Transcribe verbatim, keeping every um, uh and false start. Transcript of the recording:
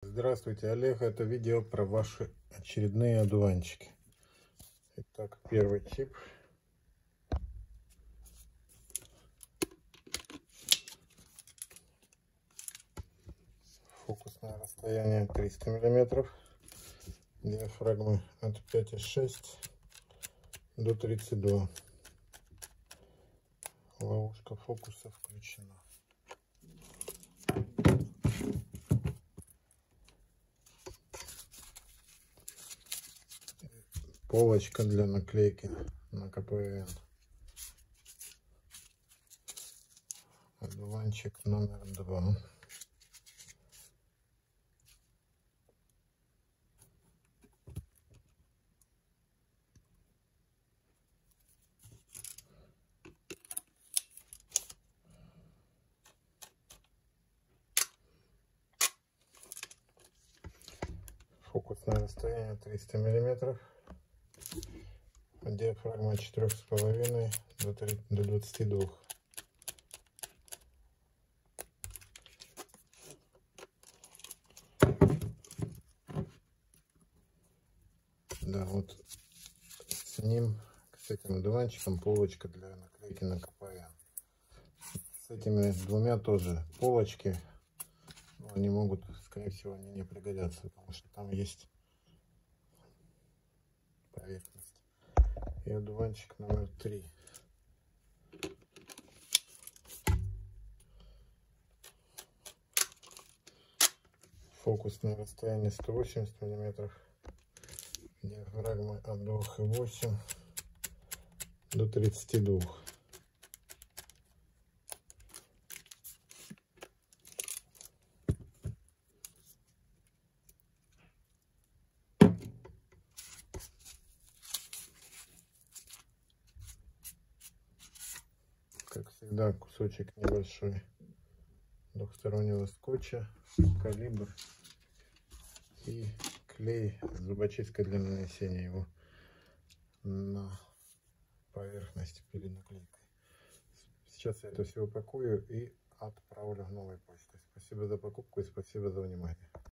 Здравствуйте, Олег. Это видео про ваши очередные одуванчики. Итак, первый тип. Фокусное расстояние триста миллиметров. Диафрагмы от пяти и шести до тридцати двух. Ловушка фокуса включена. Полочка для наклейки на ка пэ эн. Одуванчик номер два. Фокусное расстояние триста миллиметров. Диафрагма от четырёх с половиной до двадцати двух. Да, вот с ним, с этим одуванчиком, полочка для наклейки на ка пэ эн. С этими двумя тоже полочки, но они могут, скорее всего, они не пригодятся, потому что там есть поверхность. И одуванчик номер три. Фокусное расстояние сто восемьдесят миллиметров. Диафрагмы от двух и восьми до тридцати двух. Как всегда, кусочек небольшой двухстороннего скотча, калибр и клей с зубочисткой для нанесения его на поверхность перед наклейкой. Сейчас я это все упакую и отправлю новой почтой. Спасибо за покупку и спасибо за внимание.